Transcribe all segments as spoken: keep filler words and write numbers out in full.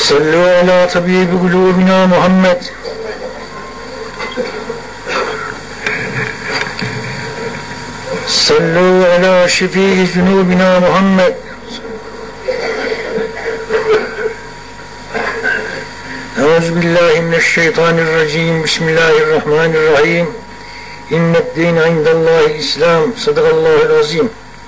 Sallu ala tabibi kulubina Muhammed. Sallu ala şefii zunubina Muhammed. Euzubillahimineşşeytanirracim. Bismillahirrahmanirrahim. İnned dîne indellâhi İslam. Sadakallâhul azim.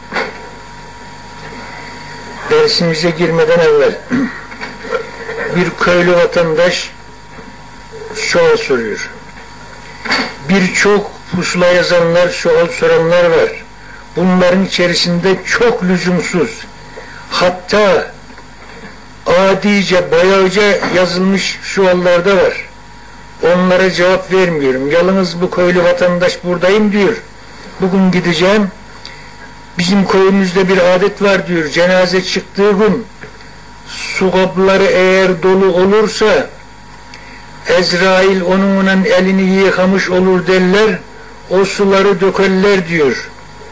Dersimize girmeden evvel bir köylü vatandaş sual soruyor. Birçok pusula yazanlar, sual soranlar var. Bunların içerisinde çok lüzumsuz, hatta adice, bayağıca yazılmış suallar da var. Onlara cevap vermiyorum. Yalnız bu köylü vatandaş buradayım diyor. Bugün gideceğim. Bizim köyümüzde bir adet var diyor. Cenaze çıktığı gün su kapları eğer dolu olursa Ezrail onunla elini yıkamış olur derler. O suları dökerler diyor.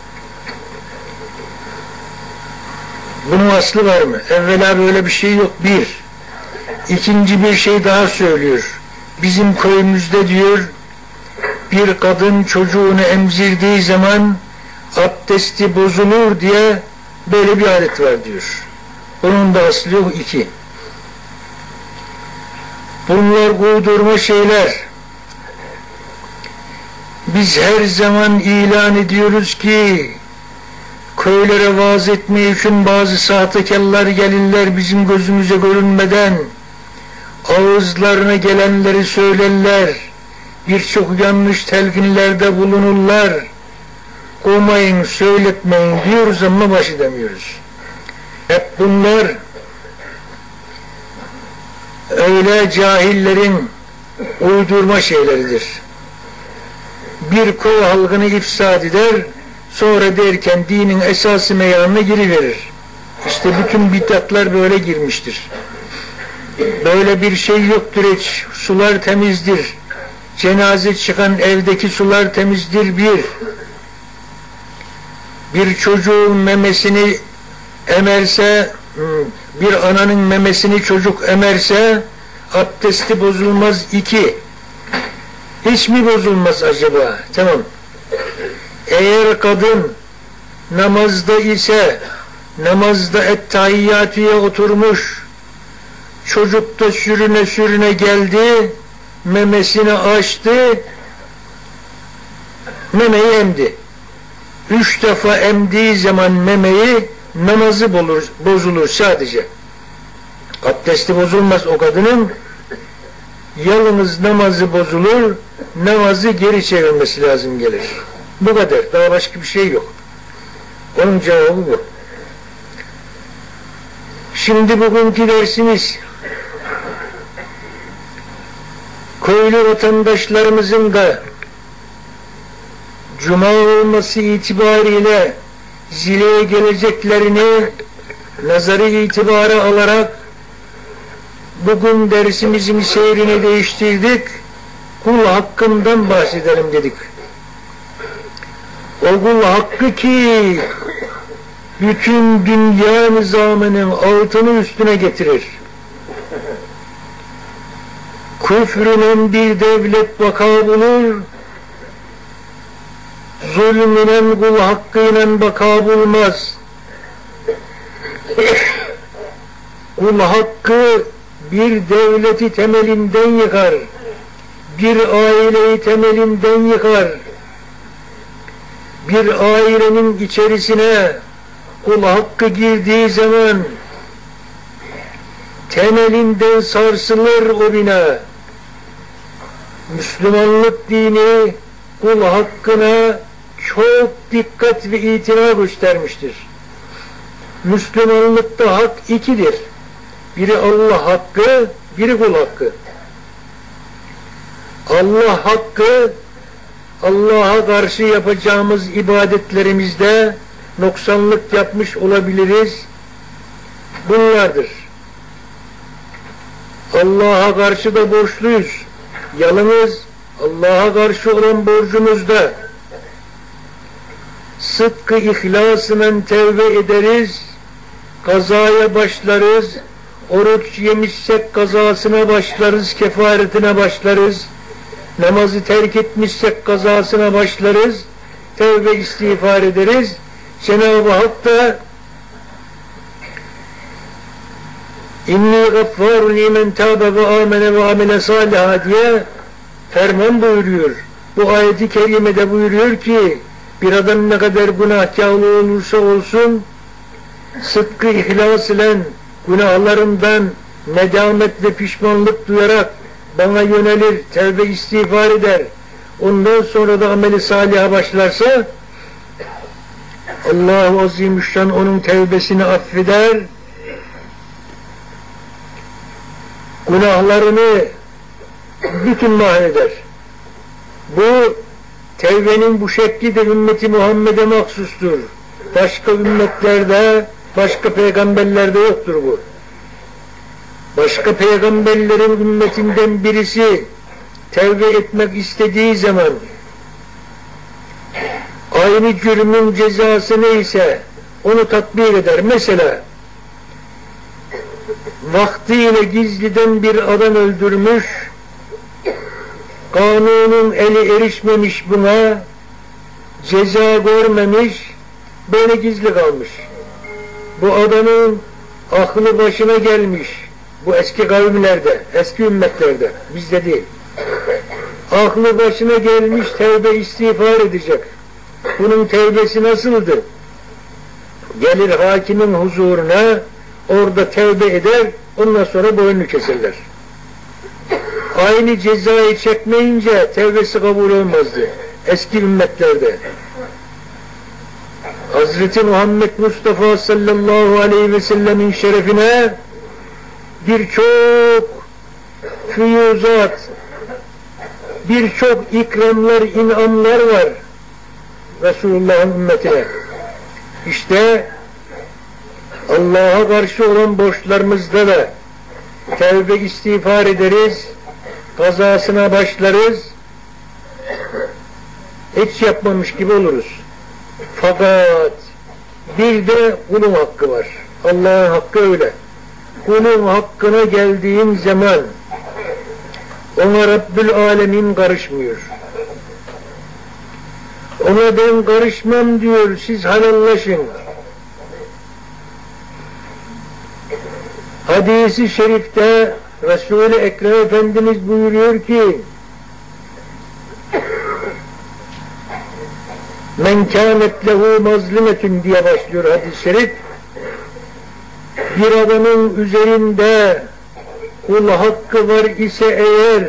Bunun aslı var mı? Evvela böyle bir şey yok. Bir. İkinci bir şey daha söylüyor. Bizim köyümüzde diyor bir kadın çocuğunu emzirdiği zaman abdesti bozulur diye böyle bir adet var diyor. Onun da aslı yok. İki. Bunlar uydurma şeyler. Biz her zaman ilan ediyoruz ki köylere vaaz etmeye için bazı sahtekarlar gelirler, bizim gözümüze görünmeden ağızlarına gelenleri söylerler, birçok yanlış telkinlerde bulunurlar. Kovmayın, söyletmeyin diyoruz ama baş edemiyoruz. Hep bunlar öyle cahillerin uydurma şeyleridir. Bir köy halkını ifsad eder, sonra derken dinin esası meyanına giriverir. İşte bütün bid'atlar böyle girmiştir. Böyle bir şey yoktur hiç. Sular temizdir. Cenaze çıkan evdeki sular temizdir bir. Bir çocuğun memesini emerse, bir ananın memesini çocuk emerse abdesti bozulmaz. İki. Hiç mi bozulmaz acaba? Tamam. Eğer kadın namazda ise, namazda ettehiyyatüye oturmuş, çocuk da sürüne sürüne geldi, memesini açtı, memeyi emdi. Üç defa emdiği zaman memeyi, namazı bozulur, bozulur sadece. Abdesti bozulmaz o kadının, yalnız namazı bozulur, namazı geri çevirmesi lazım gelir. Bu kadar, daha başka bir şey yok. Onun cevabı bu. Şimdi bugünkü dersimiz köylü vatandaşlarımızın da cuma olması itibariyle zileye geleceklerini nazarı itibara alarak bugün dersimizin seyrini değiştirdik. Kul hakkından bahsedelim dedik. O kul hakkı ki bütün dünya nizamının altını üstüne getirir. Küfrünen bir devlet vaka bulur, zulmünen kul hakkıyla vaka bulmaz. Kul hakkı bir devleti temelinden yıkar, bir aileyi temelinden yıkar. Bir ailenin içerisine kul hakkı girdiği zaman temelinden sarsılır o bina. Müslümanlık dini kul hakkına çok dikkat ve itina göstermiştir. Müslümanlıkta hak ikidir. Biri Allah hakkı, biri kul hakkı. Allah hakkı, Allah'a karşı yapacağımız ibadetlerimizde noksanlık yapmış olabiliriz. Bunlardır. Allah'a karşı da borçluyuz. Yalnız Allah'a karşı olan borcumuzda sıdkı ihlasıyla tevbe ederiz, kazaya başlarız, oruç yemişsek kazasına başlarız, kefaretine başlarız. Namazı terk etmişsek kazasına başlarız. Tevbe istiğfar ederiz. Cenab-ı Hak da İnni gaffarun limen tâbe ve âmene ve amele sâliha diye ferman buyuruyor. Bu ayeti kerimede buyuruyor ki bir adam ne kadar günahkarlı olursa olsun sıdkı ihlas ile günahlarından nedamet ve pişmanlık duyarak bana yönelir, tevbe istiğfar eder. Ondan sonra da ameli saliha başlarsa Allah-u Azimüşşan onun tevbesini affeder, günahlarını bütün mahveder. Bu tevbenin bu şekli de ümmeti Muhammed'e mahsustur. Başka ümmetlerde, başka peygamberlerde yoktur bu. Başka peygamberlerin ümmetinden birisi tevbe etmek istediği zaman aynı cürmün cezası neyse onu tatbik eder. Mesela vaktiyle gizliden bir adam öldürmüş, kanunun eli erişmemiş buna, ceza görmemiş, böyle gizli kalmış. Bu adamın aklı başına gelmiş. Bu eski kavimlerde, eski ümmetlerde, bizde değil. Aklı başına gelmiş, tevbe istiğfar edecek. Bunun tevbesi nasıldır? Gelir hakimin huzuruna, orada tevbe eder, ondan sonra boynunu keserler. Aynı cezayı çekmeyince tevbesi kabul olmazdı eski ümmetlerde. Hazreti Muhammed Mustafa sallallahu aleyhi ve sellemin şerefine birçok füyüzat, birçok ikramlar, inamlar var Resulullah'ın ümmetine. İşte Allah'a karşı olan borçlarımızda da tevbe istiğfar ederiz, kazasına başlarız, hiç yapmamış gibi oluruz. Fakat bir de kulun hakkı var. Allah'ın hakkı öyle. Kulun hakkına geldiğin zaman ona Rabbül Alemin karışmıyor. Ona ben karışmam diyor, siz helallaşın. Hadis-i şerifte Resul-i Ekrem Efendimiz buyuruyor ki men kânet lehu mazlimetun diye başlıyor hadis-i şerif. Bir adamın üzerinde kul hakkı var ise eğer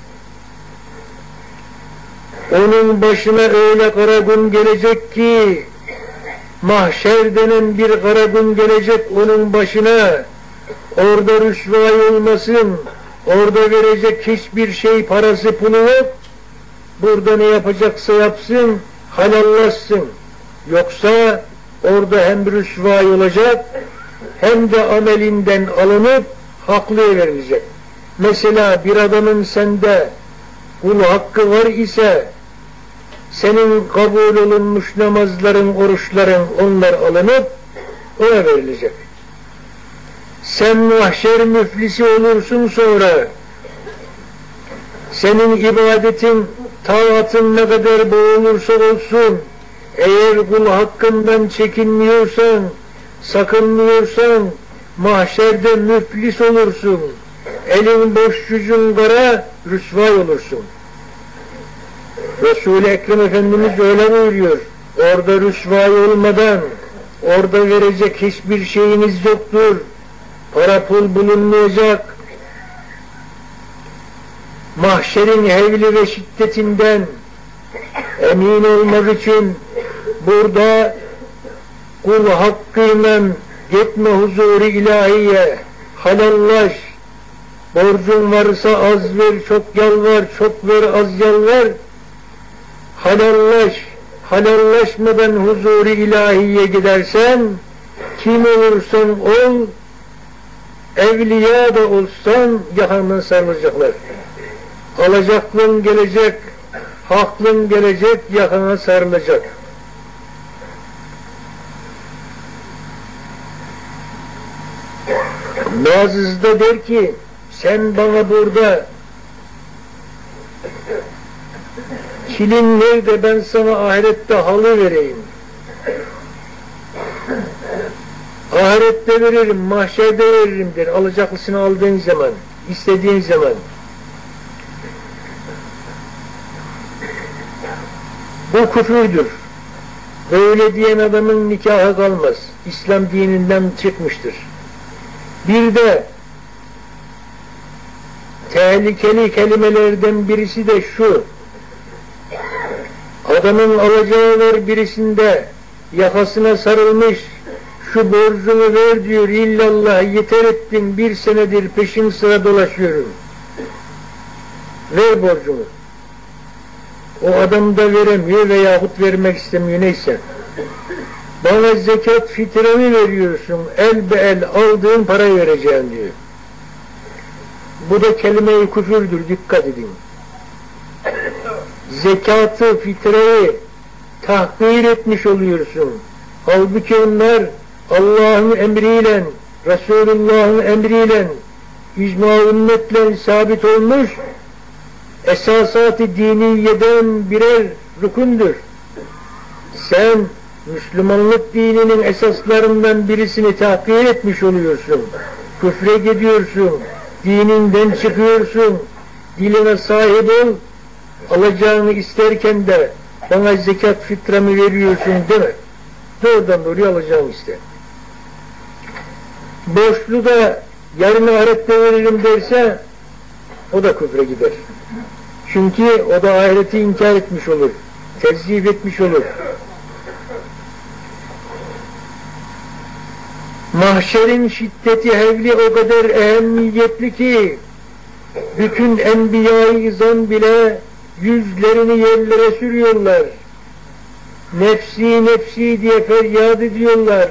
onun başına öyle kara gün gelecek ki mahşer denen bir kara gün gelecek onun başına, orada rüsvay olmasın, orada verecek hiçbir şey, parası pulu yok, burada ne yapacaksa yapsın, halallaşsın. Yoksa orada hem rüsvay olacak hem de amelinden alınıp haklıya verilecek. Mesela bir adamın sende kul hakkı var ise senin kabul olunmuş namazların, oruçların onlar alınıp ona verilecek. Sen mahşer müflisi olursun sonra, senin ibadetin, taatın ne kadar boğulursa olsun, eğer kul hakkından çekinmiyorsan, sakınmıyorsan, mahşerde müflis olursun. Elin boş, yüzün kara, rüsvay olursun. Resul-i Ekrem Efendimiz öyle buyuruyor. Orada rüsvay olmadan, orada verecek hiçbir şeyiniz yoktur. Para pul bulunmayacak. Mahşerin hevli ve şiddetinden emin olmak için burada kul hakkıyla gitme huzur-i ilahiye, halallaş, borcun varsa az ver, çok yalvar, çok ver, az yalvar, halallaş, halallaşmadan huzur-i ilahiye gidersen, kim olursan ol, evliya da olsan yakından sarılacaklar. Alacaklın gelecek, haklın gelecek, yakana sarılacak. Bazısı da der ki sen bana burada kilin nerede, ben sana ahirette halı vereyim. Ahirette veririm, mahşerde veririm der. Alacaklısını aldığın zaman, istediğin zaman. Bu küfürdür. Böyle diyen adamın nikahı kalmaz. İslam dininden çıkmıştır. Bir de tehlikeli kelimelerden birisi de şu: adamın alacağı var birisinde, yakasına sarılmış, şu borcunu ver diyor, illallah yeter ettin, bir senedir peşin sıra dolaşıyorum, ver borcunu. O adam da veremiyor veyahut vermek istemiyor, neyse. Bana zekat fitremi veriyorsun, el be el aldığın parayı vereceğim diyor. Bu da kelime-i küfürdür, dikkat edin. Zekatı, fitreyi tahkir etmiş oluyorsun. Halbuki onlar Allah'ın emriyle, Resulullah'ın emriyle, icma ümmetle sabit olmuş esasat-ı diniyeden birer rükundur. Sen Müslümanlık dininin esaslarından birisini tahkir etmiş oluyorsun. Küfre gidiyorsun, dininden çıkıyorsun, diline sahip ol, alacağını isterken de bana zekat fitremi veriyorsun deme. Doğrudan doğruya alacağını iste. Borçlu da yarın ahirette veririm derse o da küfre gider. Çünkü o da ahireti inkar etmiş olur, tekzip etmiş olur. Mahşerin şiddeti, hevli o kadar ehemmiyetli ki bütün enbiya-i izam bile yüzlerini yerlere sürüyorlar. Nefsi nefsi diye feryat ediyorlar.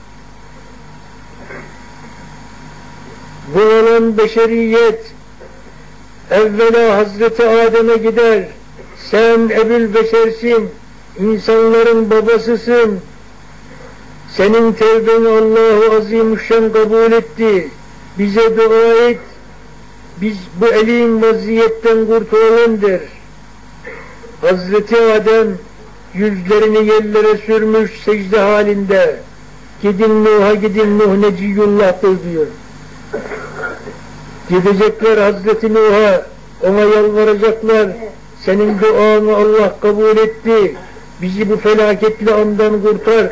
Bu olan beşeriyet evvela Hazreti Adem'e gider. Sen Ebul Beşersin, insanların babasısın. Senin tevbeni Allah-u Azimüşşan kabul etti. Bize dua et. Biz bu elin vaziyetten kurtulalım der. Hazreti Adem yüzlerini yerlere sürmüş secde halinde. Gidin Nuh'a gidin, Nuh Neciyullah'tır diyor. Gidecekler Hazreti Nuh'a, ona yalvaracaklar. Senin duanı Allah kabul etti. Bizi bu felaketli andan kurtar.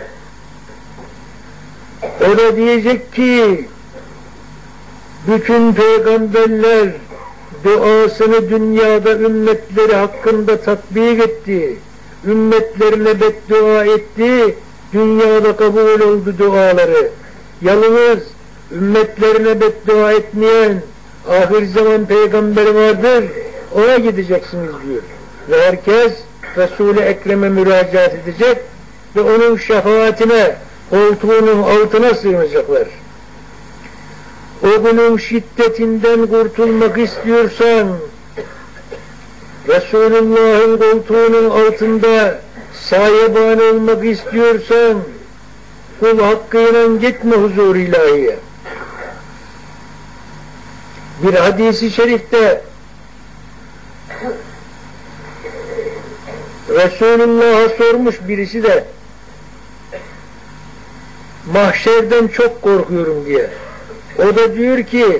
O da diyecek ki bütün peygamberler duasını dünyada ümmetleri hakkında tatbik etti. Ümmetlerine beddua etti. Dünyada kabul oldu duaları. Yalnız ümmetlerine beddua etmeyen ahir zaman peygamberi vardır. Ona gideceksiniz diyor. Ve herkes Resul-i Ekrem'e müracaat edecek ve onun şefaatine, koltuğunun altına sığınacaklar. O günün şiddetinden kurtulmak istiyorsan, Resulullah'ın koltuğunun altında sahiban olmak istiyorsan, kul hakkıyla gitme huzur ilahiye. Bir hadisi şerifte Resulullah'a sormuş birisi de, mahşerden çok korkuyorum diye. O da diyor ki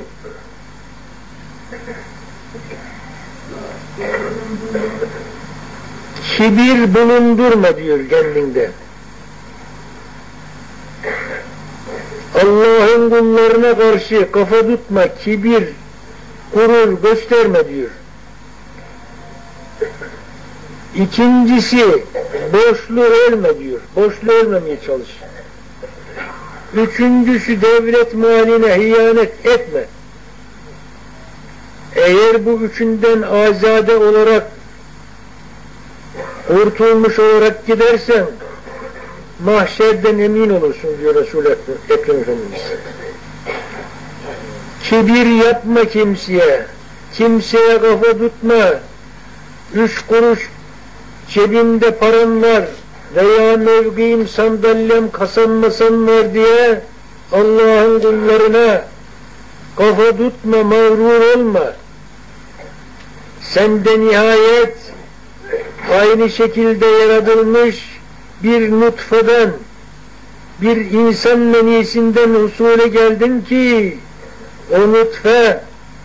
kibir bulundurma diyor kendinde. Allah'ın kullarına karşı kafa tutma, kibir, gurur gösterme diyor. İkincisi, boşluğu ölme diyor. Boşluğu ölmemeye çalış. Üçüncüsü, devlet maline hıyanet etme. Eğer bu üçünden azade olarak, kurtulmuş olarak gidersen, mahşerden emin olursun diyor Resul-i Ekrem Efendimiz. Kibir yapma kimseye, kimseye kafa tutma. Üç kuruş cebimde param var veya mevkiim, sandalyem, kasam masam var diye Allah'ın kullarına kafa tutma, mağrur olma. Sen de nihayet aynı şekilde yaratılmış bir nutfeden, bir insan menisinden usule geldin ki o nutfe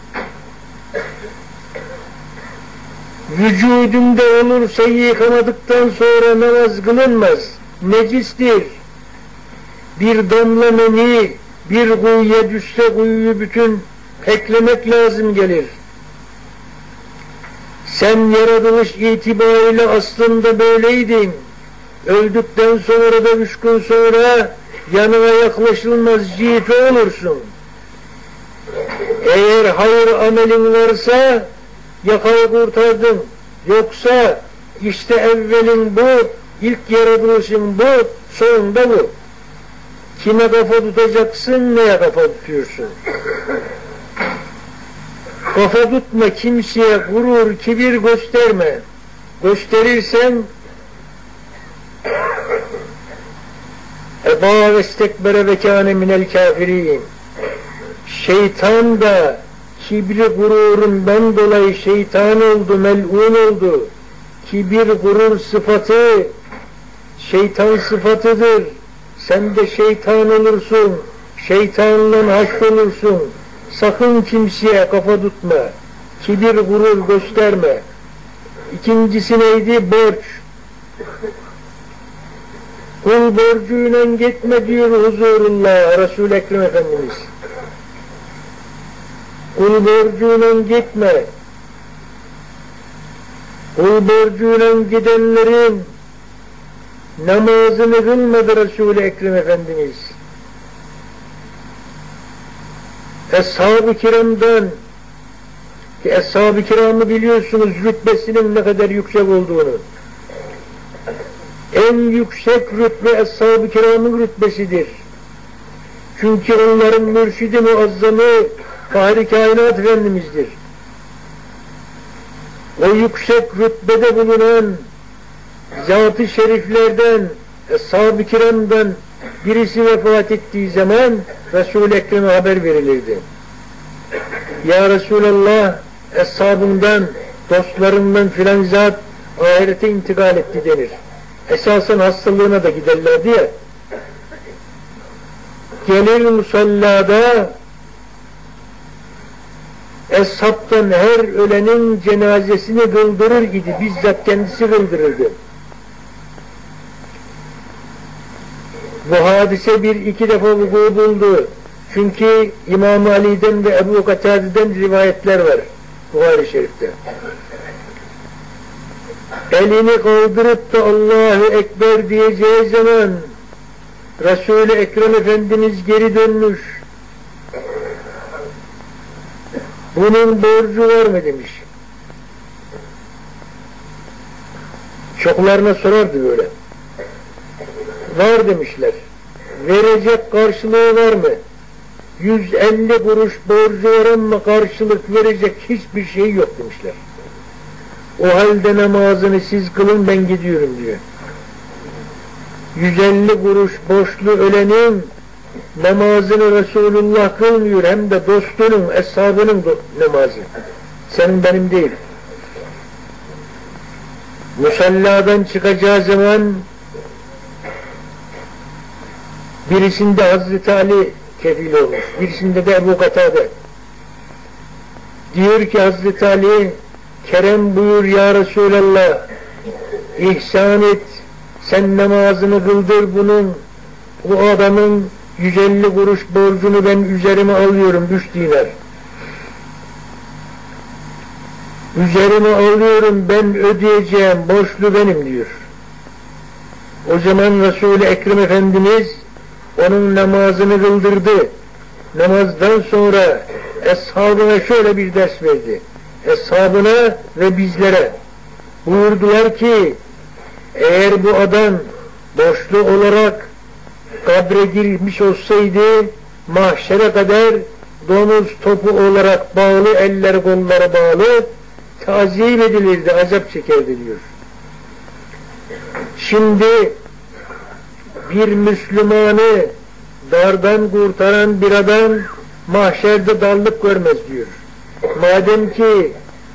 vücudunda olursa yıkamadıktan sonra namaz kılınmaz, necistir. Bir damla meni bir kuyuya düşse kuyuyu bütün peklemek lazım gelir. Sen yaratılış itibariyle aslında böyleydin. Öldükten sonra da üç gün sonra yanına yaklaşılmaz cife olursun. Eğer hayır amelin varsa yakayı kurtardın. Yoksa işte evvelin bu, ilk yaratılışın bu, sonunda bu. Kime kafa tutacaksın, neye kafa tutuyorsun? Kafa tutma, kimseye gurur, kibir gösterme. Gösterirsen Eba ve istekbere ve kâne minel kâfirîn. Şeytan da kibri gururundan dolayı şeytan oldu, mel'un oldu. Kibir gurur sıfatı şeytan sıfatıdır. Sen de şeytan olursun, şeytanla haşrolursun. Sakın kimseye kafa tutma, kibir gurur gösterme. İkincisi neydi? Borç. Kul borcuyla gitme diyor huzurullah Resul-i Ekrem Efendimiz. Kul borcuyla gitme. Kul borcuyla gidenlerin namazını kılmadı Resul-i Ekrem Efendimiz. Eshab-ı kiramdan, ki Eshab-ı kiramı biliyorsunuz rütbesinin ne kadar yüksek olduğunu. En yüksek rütbe Eshab-ı kiramın rütbesidir. Çünkü onların mürşidi muazzamı Fahri Kainat Efendimiz'dir. O yüksek rütbede bulunan zat-ı şeriflerden, Eshab-ı kiramdan birisi vefat ettiği zaman Resul-i Ekrem'e haber verilirdi. Ya Resulallah, eshabından, dostlarından filan zat ahirete intikal etti denir. Esasen hastalığına da giderlerdi ya. Gelir musallada eshabtan her ölenin cenazesini kıldırır idi. Bizzat kendisi kıldırırdı. Bu hadise bir iki defa vuku buldu. Çünkü İmam Ali'den ve Ebu Katade'den rivayetler var Buhari Şerif'te. Elini kaldırıp da Allahu Ekber diyeceği zaman Resul-i Ekrem Efendimiz geri dönmüş. Bunun borcu var mı demiş. Çoklarına sorardı böyle. Var demişler. Verecek karşılığı var mı? yüz elli kuruş borcu var ama karşılık verecek hiçbir şey yok demişler. O halde namazını siz kılın, ben gidiyorum diyor. yüz elli kuruş borçlu ölenin namazını Resulullah kılmıyor, hem de dostunun, eshabının namazı. Senin benim değil. Musalladan çıkacağı zaman birisinde Hazreti Ali kefil olmuş, birisinde de Ebu Katade. Diyor ki Hazreti Ali, kerem buyur ya Resulallah, ihsan et, sen namazını kıldır bunun, bu adamın yüz elli kuruş borcunu ben üzerime alıyorum, üç dinar. Üzerime alıyorum, ben ödeyeceğim, borçlu benim diyor. O zaman Resul-i Ekrem Efendimiz onun namazını kıldırdı. Namazdan sonra eshabına şöyle bir ders verdi. Eshabına ve bizlere buyurdular ki, eğer bu adam borçlu olarak kabre girmiş olsaydı mahşere kadar domuz topu olarak bağlı, eller kolları bağlı taziyip edilirdi, azap çekerdi diyor. Şimdi bir Müslümanı dardan kurtaran bir adam mahşerde darlık görmez diyor. Madem ki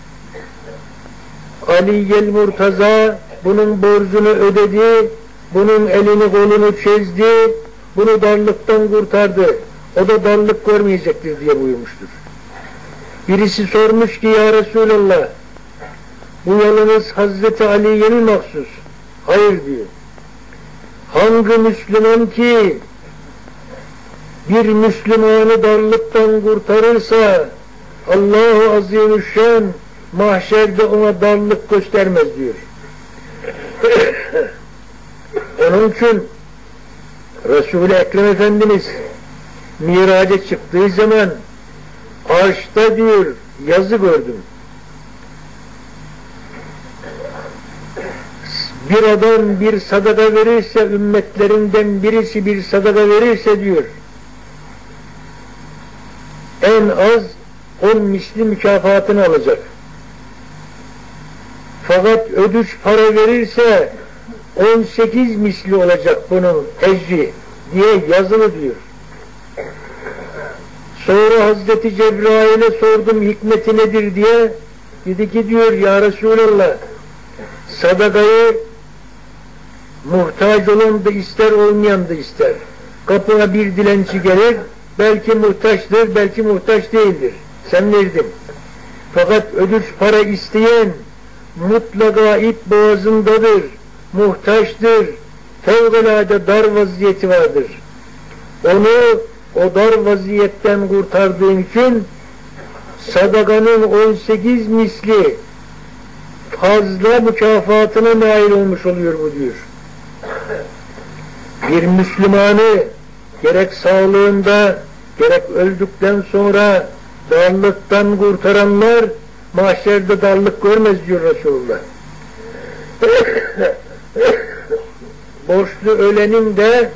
Ali'yel Murtaza bunun borcunu ödedi, bunun elini kolunu çizdi, bunu darlıktan kurtardı, o da darlık görmeyecektir diye buyurmuştur. Birisi sormuş ki ya Resulallah, bu yalnız Hazreti Ali'ye mi mahsus? Hayır diyor. Hangi Müslüman ki bir Müslümanı darlıktan kurtarırsa Allah-u Azimüşşan mahşerde ona darlık göstermez diyor. Onun için Resul-i Ekrem Efendimiz Miraç'a çıktığı zaman arşta diyor yazı gördüm. Bir adam bir sadaka verirse, ümmetlerinden birisi bir sadaka verirse diyor, en az on misli mükafatını alacak. Fakat ödüç para verirse on sekiz misli olacak bunun ecri diye yazılı diyor. Sonra Hazreti Cebrail'e sordum hikmeti nedir diye, dedi ki diyor ya Resulallah, sadakayı muhtaç olan da ister, olmayan da ister. Kapına bir dilenci gelir, belki muhtaçtır, belki muhtaç değildir. Sen verdin. Fakat ödünç para isteyen mutlaka ip boğazındadır, muhtaçtır, fevkalade dar vaziyeti vardır. Onu o dar vaziyetten kurtardığın için sadakanın on sekiz misli fazla mükafatına nail olmuş oluyor bu diyor. Bir Müslümanı gerek sağlığında gerek öldükten sonra darlıktan kurtaranlar mahşerde darlık görmez diyor Resulullah. Borçlu ölenin de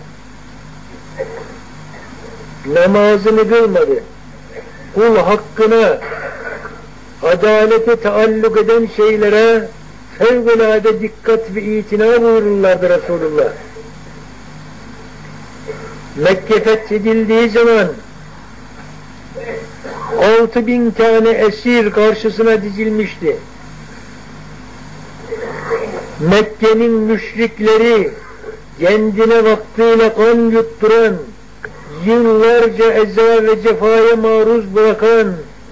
namazını kılmadı, kul hakkına, adalete taalluk eden şeylere fevkalade dikkat ve itina buyururlardı Resulullah. Mekke fethedildiği zaman altı bin tane esir karşısına dizilmişti. Mekke'nin müşrikleri kendine vaktiyle kan yutturan, yıllarca eza ve cefaya maruz bırakan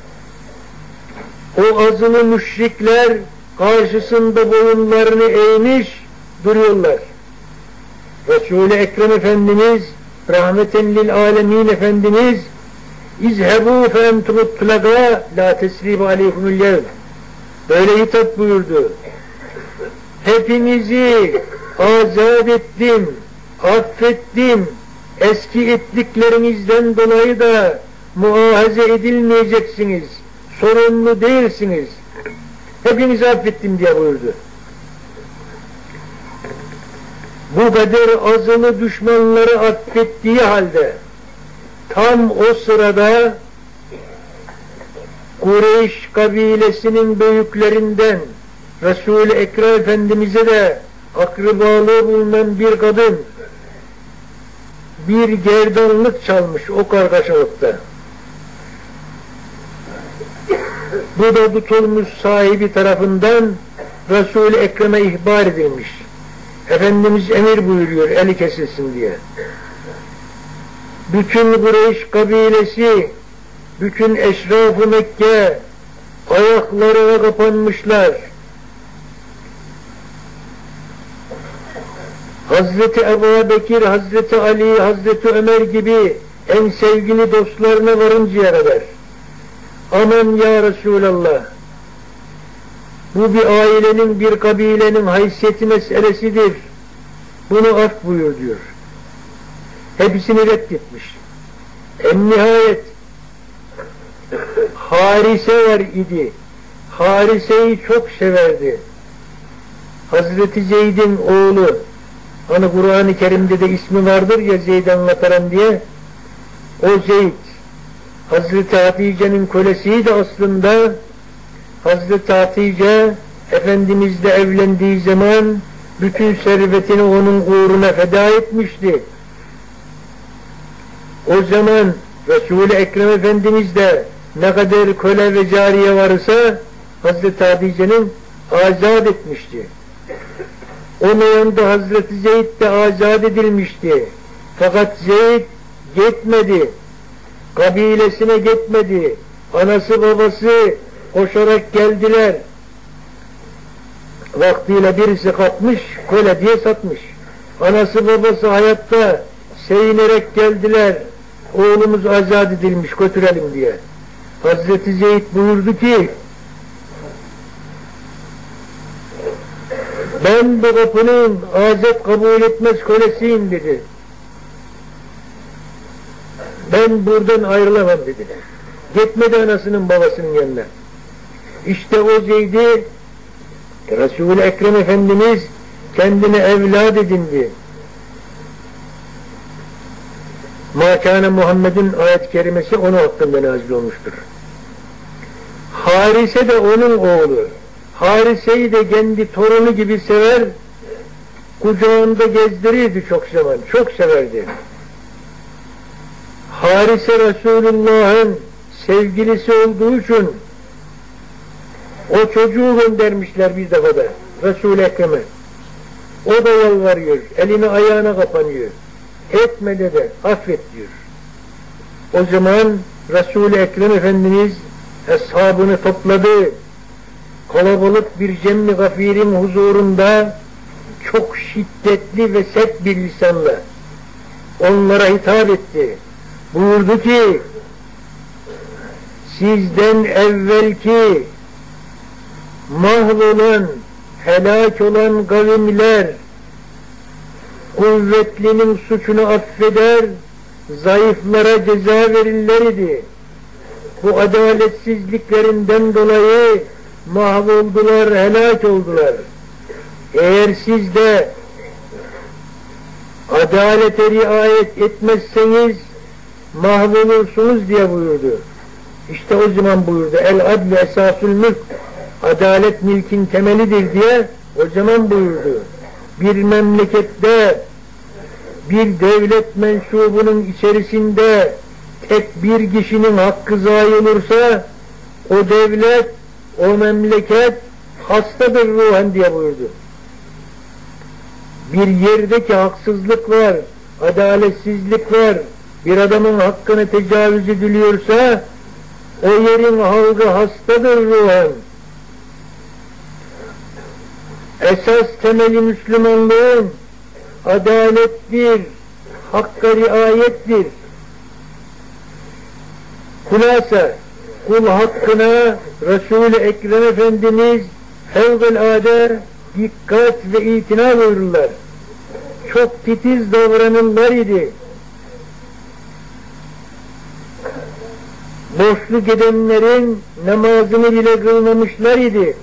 o azılı müşrikler karşısında boyunlarını eğmiş duruyorlar. Resul-i Ekrem Efendimiz, rahmeten lil alemin Efendimiz, İzhebû fe entumut tulagâ la tesrib aleykumul yevm, böyle hitap buyurdu. Hepinizi azat ettim, affettim, eski ettiklerinizden dolayı da muahaze edilmeyeceksiniz, sorumlu değilsiniz, hepinizi affettim diye buyurdu. Bu kadar azılı düşmanları affettiği halde tam o sırada Kureyş kabilesinin büyüklerinden Resul-i Ekrem Efendimiz'e de akrabalığı bulunan bir kadın bir gerdanlık çalmış o kargaşalıkta. Bu da tutulmuş sahibi tarafından Resul-i Ekrem'e ihbar edilmiş. Efendimiz emir buyuruyor eli kesilsin diye. Bütün Kureyş kabilesi, bütün eşraf-ı Mekke ayaklarına kapanmışlar. Hazreti Ebu Bekir, Hazreti Ali, Hazreti Ömer gibi en sevgili dostlarına varıncaya kadar, aman ya Resulallah, bu bir ailenin, bir kabilenin haysiyeti meselesidir, bunu af buyur diyor. Hepsini reddetmiş. En nihayet Harise var idi. Harise'yi çok severdi. Hazreti Zeyd'in oğlu, hani Kur'an-ı Kerim'de de ismi vardır ya Zeyd'i anlatan diye, o Zeyd Hazreti Hatice'nin kölesiydi aslında. Hazreti Hatice Efendimiz'le evlendiği zaman bütün servetini onun uğruna feda etmişti. O zaman Resul-i Ekrem Efendimiz de ne kadar köle ve cariye varsa Hazreti Hatice'nin azat etmişti. Onun yanında Hazreti Zeyd de azat edilmişti. Fakat Zeyd gitmedi. Kabilesine gitmedi. Anası babası koşarak geldiler. Vaktiyle birisi kapmış, köle diye satmış. Anası babası hayatta seyinerek geldiler. Oğlumuz azat edilmiş, götürelim diye. Hazreti Zeyd buyurdu ki, ben bu kapının azat kabul etmez kölesiyim dedi. Ben buradan ayrılamam dediler. Gitmedi anasının babasının yanına. İşte o Zeyd'i Resul-i Ekrem Efendimiz kendine evlad edindi. Ma kâne Muhammed'in ayet-i kerimesi onun hakkında nazil olmuştur. Harise de onun oğlu. Harise'yi de kendi torunu gibi sever, kucağında gezdirirdi çok zaman, çok severdi. Harise Resulullah'ın sevgilisi olduğu için o çocuğu göndermişler bir defada Resul-i Ekrem'e. O da yalvarıyor, elini ayağına kapanıyor. Etme dede, affet diyor. O zaman Resul-i Ekrem Efendimiz eshabını topladı. Kalabalık bir cemmi gafirin huzurunda çok şiddetli ve sert bir lisanla onlara hitap etti. Buyurdu ki, sizden evvelki mahvolan, helak olan kavimler kuvvetlinin suçunu affeder, zayıflara ceza verirler idi. Bu adaletsizliklerinden dolayı mahvoldular, helak oldular. Eğer siz de adalete riayet etmezseniz mahvolursunuz diye buyurdu. İşte o zaman buyurdu. El adlu esasül mülk, adalet milkin temelidir diye o zaman buyurdu. Bir memlekette bir devlet mensubunun içerisinde tek bir kişinin hakkı zayi olursa o devlet, o memleket hastadır ruhen diye buyurdu. Bir yerdeki haksızlık var, adaletsizlik var, bir adamın hakkını tecavüz ediliyorsa o yerin halkı hastadır ruhen. Esas temeli Müslümanlığın adalettir, hakka riayettir. Hulasa, kul hakkına Resul-i Ekrem Efendimiz fevkalade dikkat ve itina buyururlar. Çok titiz davranırlar idi. Boşluk edenlerin namazını bile kılmamışlar idi.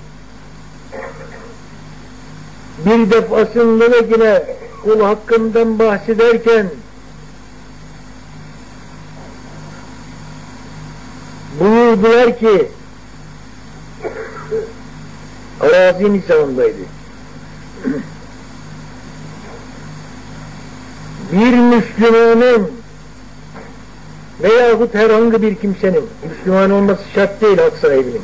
Bir defasında da yine kul hakkından bahsederken buyurdular ki arazi nizamındaydı. Bir Müslümanın veyahut herhangi bir kimsenin, Müslüman olması şart değil hak sahibinin,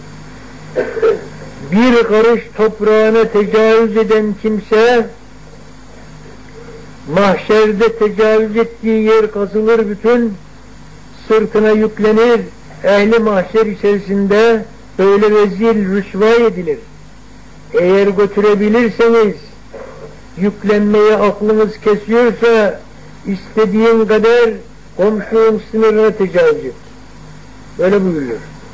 bir karış toprağına tecavüz eden kimse mahşerde tecavüz ettiği yer kazılır, bütün sırtına yüklenir, ehli mahşer içerisinde böyle vezil rüsva edilir. Eğer götürebilirseniz, yüklenmeye aklınız kesiyorsa istediğin kadar komşunun sınırına tecavüz et. Böyle buyuruyor.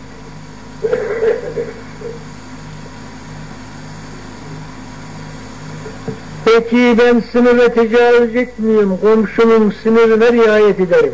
Peki ben sınıra tecavüz etmiyorum, komşumun sınırına riayet ederim.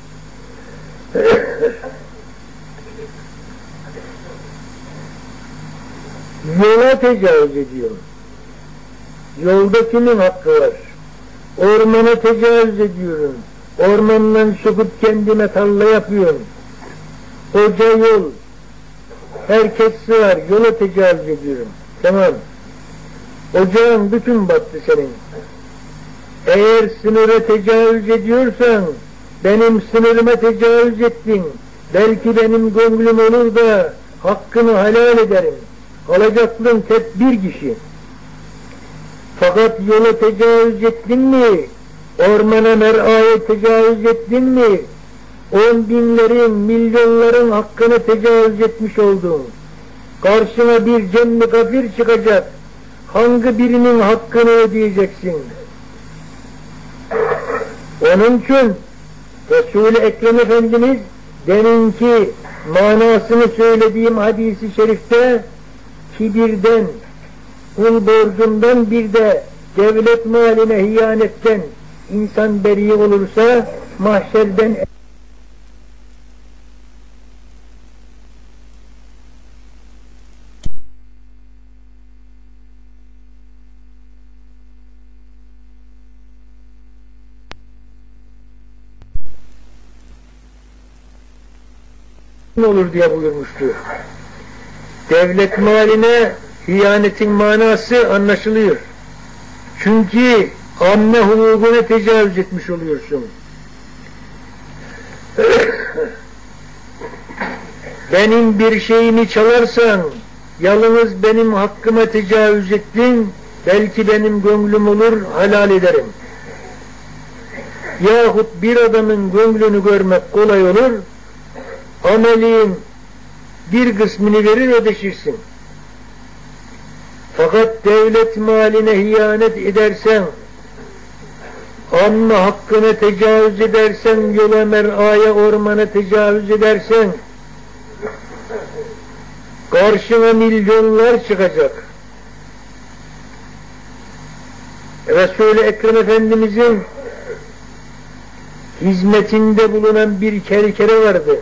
Yola tecavüz ediyorum. Yolda kimin hakkı var? Ormana tecavüz ediyorum. Ormandan çıkıp kendime tarla yapıyorum. Koca yol, herkes sığar, yola tecavüz ediyorum. Tamam. Ocağın bütün battı senin. Eğer sınıra tecavüz ediyorsan, benim sınırıma tecavüz ettin, belki benim gönlüm olur da hakkını helal ederim. Alacaklın tek bir kişi. Fakat yola tecavüz ettin mi, ormana mer'aya tecavüz ettin mi, on binlerin, milyonların hakkını tecavüz etmiş oldun. Karşına bir cemmi gafir çıkacak, hangi birinin hakkını ödeyeceksin? Onun için Resul-i Ekrem Efendimiz deminki manasını söylediğim hadisi şerifte kibirden, kul borcundan bir de devlet maline hiyanetten insan beri olursa mahşerden olur diye buyurmuştu. Devlet maline hiyanetin manası anlaşılıyor. Çünkü amme hukukuna tecavüz etmiş oluyorsun. Benim bir şeyimi çalarsan, yalnız benim hakkıma tecavüz ettin, belki benim gönlüm olur, helal ederim. Yahut bir adamın gönlünü görmek kolay olur, amelin bir kısmını verir ödeşirsin. Fakat devlet maline hiyanet edersen, amme hakkına tecavüz edersen, yola mer'aya ormana tecavüz edersen, karşına milyonlar çıkacak. Resul-i Ekrem Efendimizin hizmetinde bulunan bir kerkere vardı.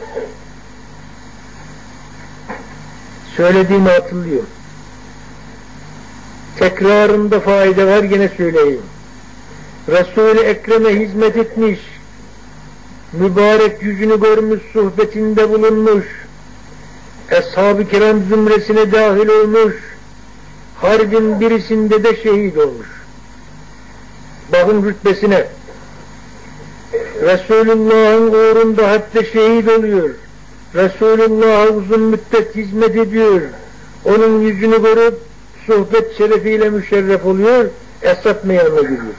Söylediğimi hatırlıyorum. Tekrarında fayda var, gene söyleyeyim. Resul-i Ekrem'e hizmet etmiş, mübarek yüzünü görmüş, sohbetinde bulunmuş, Ashab-ı Kiram zümresine dahil olmuş, harbin birisinde de şehit olmuş. Bakın rütbesine. Resulullah'ın uğrunda hatta şehit oluyor. Resulullah'a uzun müddet hizmet ediyor. Onun yüzünü görüp sohbet şerefiyle müşerref oluyor. Esad meyanına giriyor.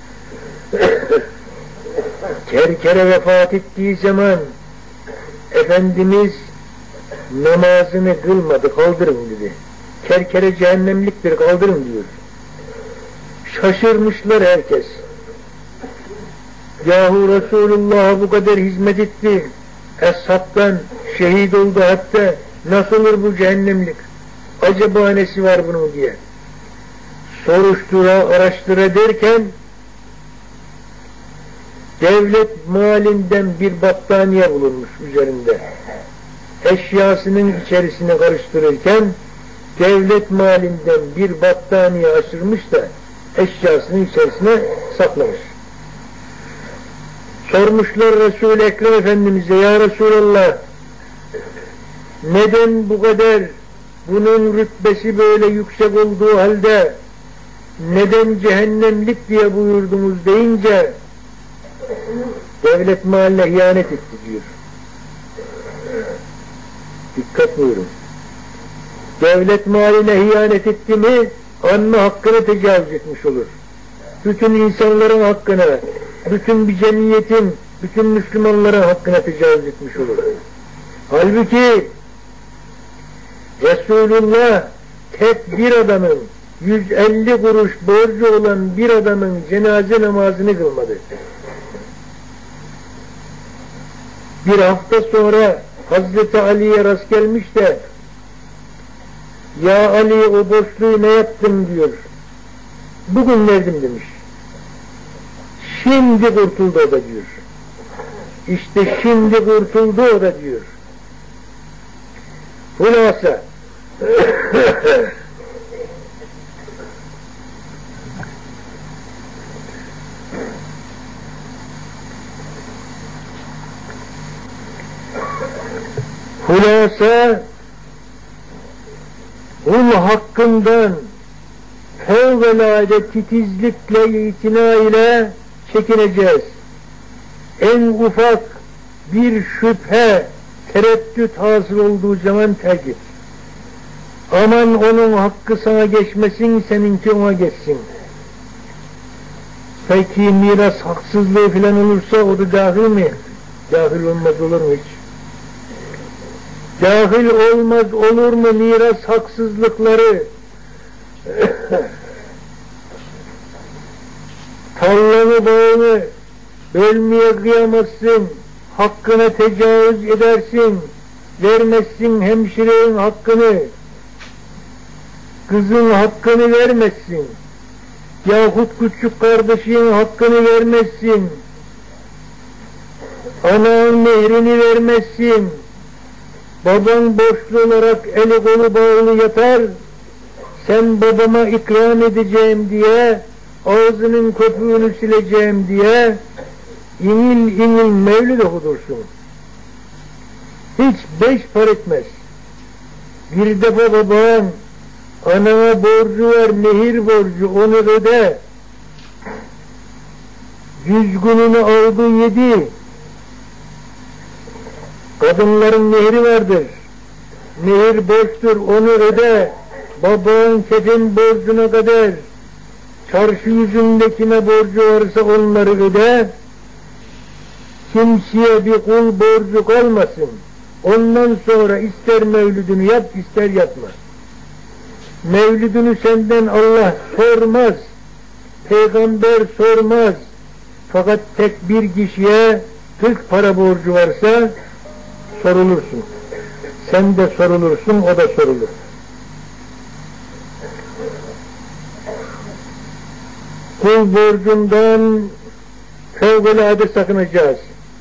Kerkere vefat ettiği zaman Efendimiz namazını kılmadı, kaldırın dedi. Kerkere cehennemliktir, kaldırın diyor. Şaşırmışlar herkes. Yahu Resulullah'a bu kadar hizmet etti, Eshab'dan şehit oldu, hatta nasıl olur bu cehennemlik? Acaba nesi var bunun diye. Soruştura, araştıra derken devlet malinden bir battaniye bulunmuş üzerinde. Eşyasının içerisine karıştırırken devlet malinden bir battaniye aşırmış da eşyasının içerisine saklamış. Sormuşlar Resul-i Ekrem Efendimiz'e, ya Resulallah, neden bu kadar bunun rütbesi böyle yüksek olduğu halde neden cehennemlik diye buyurdunuz deyince devlet maline ihanet etti diyor. Dikkat buyurun. Devlet maline ihanet etti mi anma hakkını tecavüz etmiş olur. Bütün insanların hakkına, bütün bir cemiyetin, bütün Müslümanların hakkına tecavüz etmiş olur. Halbuki Resulullah tek bir adamın, yüz elli kuruş borcu olan bir adamın cenaze namazını kılmadı. Bir hafta sonra Hazreti Ali'ye rast gelmiş de, ya Ali, o borçluyu ne yaptın diyor. Bugün verdim demiş. Şimdi kurtuldu o da diyor. İşte şimdi kurtuldu o da diyor. Hulasa Hulasa kul hakkından fevkalade titizlikle, itina ile çekineceğiz. en ufak bir şüphe, tereddüt hasıl olduğu zaman terk et. Aman onun hakkı sana geçmesin, seninki ona geçsin. Peki miras haksızlığı filan olursa o da dahil mi? Dahil olmaz olur mu hiç? Dahil olmaz olur mu miras haksızlıkları? Tarlanı bağını bölmeye kıyamazsın, hakkına tecavüz edersin, vermezsin hemşirenin hakkını, kızın hakkını vermezsin, yahut küçük kardeşinin hakkını vermezsin, ananın mehrini vermezsin, baban borçlu olarak eli kolu bağlı yatar, sen babama ikram edeceğim diye, ağzının köpüğünü sileceğim diye, inil inil mevlid okudursun. Hiç beş par etmez. Bir defa baban, anana borcu var, mehir borcu, onu öde. Yüz gününü aldı yedi. Kadınların mehri vardır. Mehir borçtur, onu öde. Babanın kefen borcuna kadar, çarşı yüzündekine borcu varsa onları öde. Kimseye bir kul borcu kalmasın. Ondan sonra ister mevlidini yap, ister yapma. Mevlidini senden Allah sormaz. Peygamber sormaz. Fakat tek bir kişiye kırk para borcu varsa sorulursun. Sen de sorulursun, o da sorulur. Kul borcundan fevkalade sakınacağız.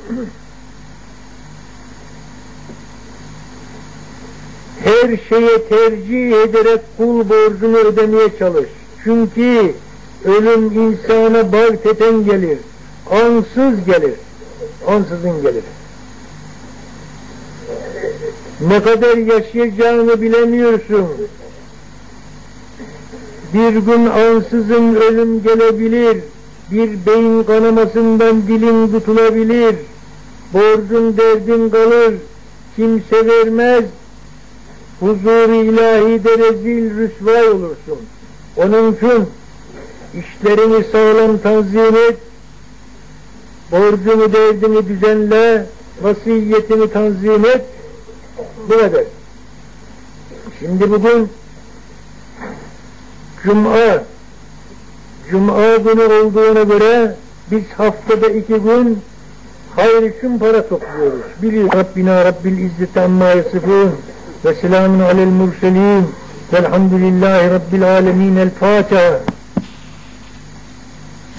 Her şeye tercih ederek kul borcunu ödemeye çalış. Çünkü ölüm insana bagteten gelir. Ansız gelir. Ansızın gelir. Ne kadar yaşayacağını bilemiyorsun. Bir gün ansızın ölüm gelebilir. Bir beyin kanamasından dilin tutulabilir. Borcun derdin kalır. Kimse vermez. Huzur-u ilahide rezil rüsvay olursun. Onun için işlerini sağlam tanzim et. Borcunu derdini düzenle. Vasiyetini tanzim et. Bu kadar. Şimdi bugün Cuma, Cuma günü olduğuna göre biz haftada iki gün hayır için para topluyoruz. Biliyor Rabbina Rabbil İzzeti amma yasifun ve selamun alel murselin velhamdülillahi Rabbil alemin. El Fatiha.